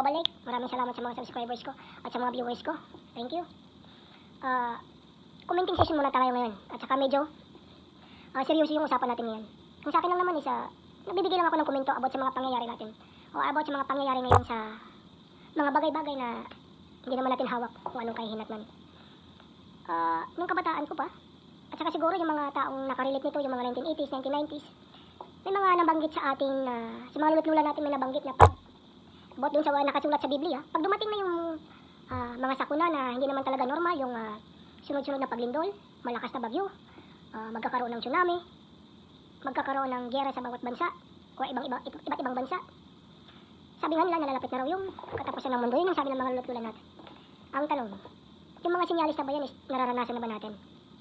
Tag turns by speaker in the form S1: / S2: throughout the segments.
S1: nagbabalik. Maraming salamat sa mga subscribers ko at sa mga viewers ko. Thank you. Commenting session muna tayo ngayon. At saka medyo seryoso yung usapan natin ngayon. Kung sa akin lang naman is nagbibigay lang ako ng komento about sa mga pangyayari natin. O about sa mga pangyayari ngayon sa mga bagay-bagay na hindi naman natin hawak kung anong kahihinatnan. Nung kabataan ko pa, at saka siguro yung mga taong nakarelate nito, yung mga 1980s, 1990s, may mga nabanggit sa ating, sa mga lulot-lula natin may nabanggit na pag, about dun sa nakasulat sa Biblia, pag dumating na yung mga sakuna na hindi naman talaga normal, yung sunod-sunod na paglindol, malakas na bagyo, magkakaroon ng tsunami, magkakaroon ng giyera sa bawat bansa, o iba't ibang bansa. Sabi nga nila, nalalapit na raw yung katapusan ng mundo. Yun ang sabi ng mga lulot-lula natin. Ang tanong, yung mga sinyalis na ba yan is nararanasan na ba natin?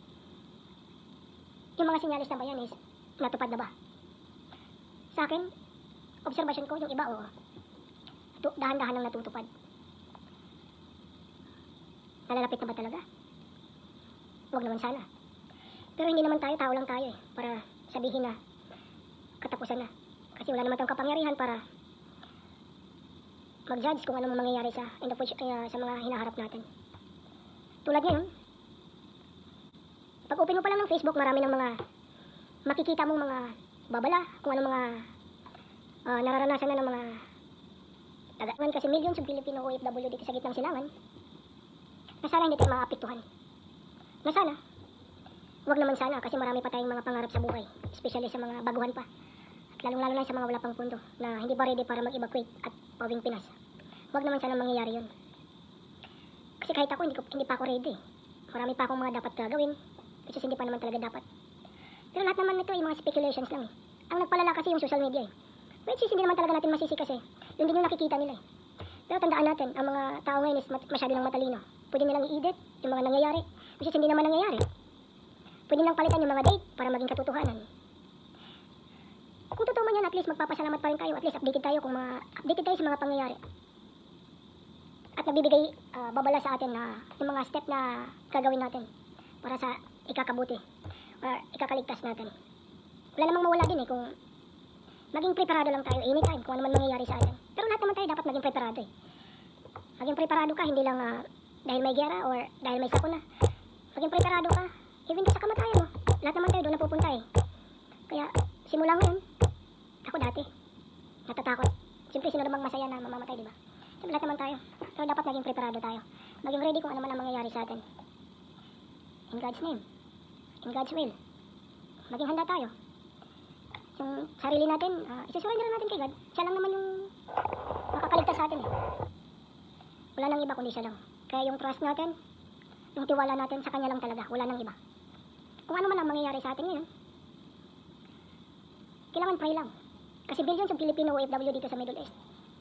S1: Yung mga sinyalis na ba yan is natupad na ba? Sa akin, obserbasyon ko, yung iba, dahan-dahan lang natutupad. Nalalapit na ba talaga? Huwag naman sana. Pero hindi naman tayo, tao lang tayo para sabihin na katapusan na. Kasi wala naman tayong kapangyarihan para mag-judge kung anong mangyayari sa mga hinaharap natin. Tulad ngayon, pag open mo pa lang ng Facebook, marami ng mga makikita mong mga babala, kung anong mga nararanasan na ng mga tagaan kasi millions of Filipino OFW dito sa gitnang silangan na sana hindi tayo maapektuhan. Na sana, wag naman sana kasi marami pa tayong mga pangarap sa buhay, especially sa mga baguhan pa. Lalong-lalo na sa mga wala pang pundo na hindi pa ready para mag-evacuate at pauwing Pinas. Huwag naman sana mangyayari yun. Kasi kahit ako, hindi pa ako ready. Marami pa akong mga dapat gagawin. Kasi hindi pa naman talaga dapat. Pero lahat naman nito ay mga speculations lang . Ang nagpalala kasi yung social media . Which is hindi naman talaga natin masisi kasi yun din yung nakikita nila . Pero tandaan natin, ang mga tao ngayon is masyado ng matalino. Pwede nilang i-edit yung mga nangyayari. Which is hindi naman nangyayari. Pwede nilang palitan yung mga date para maging katotohanan. Kung totoo man yan, at least magpapasalamat pa rin tayo. At least updated tayo sa mga pangyayari. At nagbibigay babala sa atin na yung mga step na gagawin natin para sa ikakabuti or ikakaligtas natin. Wala namang mawala din kung maging preparado lang tayo anytime kung ano man mangyayari sa atin. Pero lahat naman tayo dapat maging preparado . Maging preparado ka, hindi lang dahil may giyera or dahil may sakuna. Maging preparado ka, even sa kamatayan mo. Lahat naman tayo doon napupunta . Kaya simula ngayon, ako dati, natatakot. Siyempre, sino namang masaya na mamamatay, di ba? So, lahat naman tayo. Pero dapat maging preparado tayo. Maging ready kung ano man ang mangyayari sa atin. In God's name. In God's will. Maging handa tayo. Yung sarili natin, isusurrender natin kay God. Siya lang naman yung makakaligtas sa atin . Wala nang iba kundi siya lang. Kaya yung trust natin, yung tiwala natin sa Kanya lang talaga. Wala nang iba. Kung ano man ang mangyayari sa atin ngayon, kailangan pray lang. Kasi billions of Filipino OFW dito sa Middle East.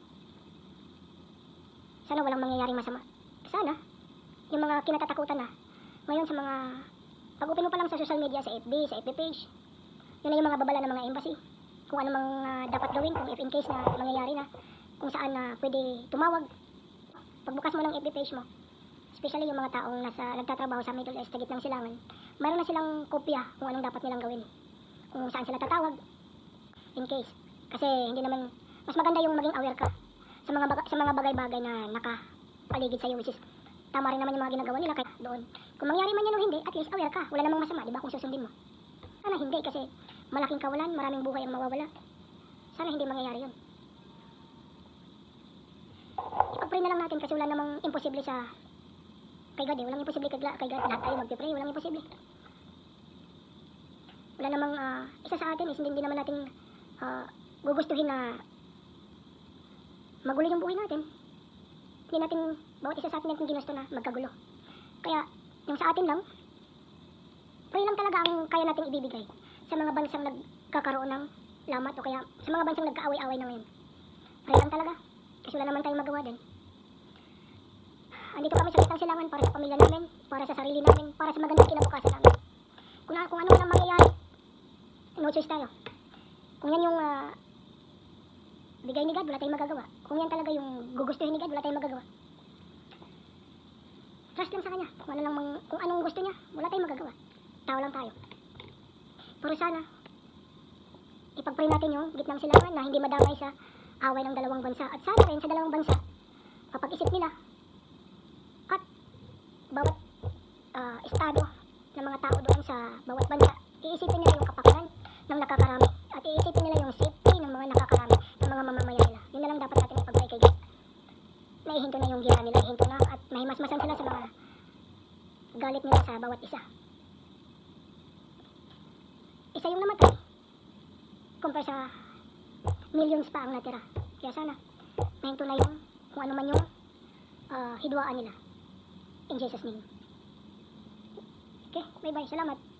S1: Sana walang mangyayaring masama. Sana, yung mga kinatatakutan na, ngayon sa mga, pag-open mo pa lang sa social media, sa FB, sa FB page, yun na yung mga babala ng mga embassy. Kung ano mga dapat gawin, kung if in case na mangyayari na, kung saan na pwede tumawag. Pagbukas mo ng FB page mo, especially yung mga taong nagtatrabaho sa Middle East, sa gitnang silangan, mayroon na silang kopya kung anong dapat nilang gawin. Kung saan sila tatawag, in case. Kasi hindi naman, mas maganda yung maging aware ka sa mga bagay-bagay na nakapaligid sa iyo, which is tama rin naman yung mga ginagawa nila kahit doon. Kung mangyari man yan o hindi, at least aware ka. Wala namang masama, di ba, kung susundin mo. Sana hindi, kasi malaking kawalan, maraming buhay ang mawawala. Sana hindi mangyayari yun. Ipag-pray na lang natin kasi wala namang imposible sa kay God . Walang imposible kay God. Lahat tayo mag-pray, walang imposible. Wala namang isa sa atin is hindi naman natin gugustuhin na magulo yung buhay natin. Hindi natin, bawat isa sa atin natin ginusto na magkagulo. Kaya, yung sa atin lang, pray lang talaga ang kaya natin ibibigay sa mga bansang nagkakaroon ng lamat o kaya sa mga bansang nagkaaway-away na ngayon. Pray lang talaga. Kasi wala naman tayong magawa din. Andito kami sa gitnang silangan para sa pamilya namin, para sa sarili namin, para sa magandang kinabukasan namin. Kung ano man ang mangyayari, no choice tayo. Kung yan yung bigay ni God, wala tayong magagawa. Kung yan talaga yung gugustuhin ni God, wala tayong magagawa. Trust lang sa Kanya. Kung anong gusto niya, wala tayong magagawa. Tao lang tayo. Pero sana, ipag-pray natin yung gitnang silangan na hindi madamay sa away ng dalawang bansa. At sana rin sa dalawang bansa, pag-isip nila at bawat estado ng mga tao doon sa bawat bansa, iisipin nila yung kapakanan ng nakakarami at iisipin nila yung safety ng mga nakakarami, ng mga mamamayan nila. Yun na lang dapat natin ipag-pray kay God. Naihinto na yung gira nila, ihinto na at mahimasmasan sila sa mga galit nila sa bawat isa. Isa yung namatay kumpara sa millions pa ang natira. Kaya sana mahinto na yung kung ano man yung hidwaan nila. In Jesus' name. Okay, bye-bye. Salamat.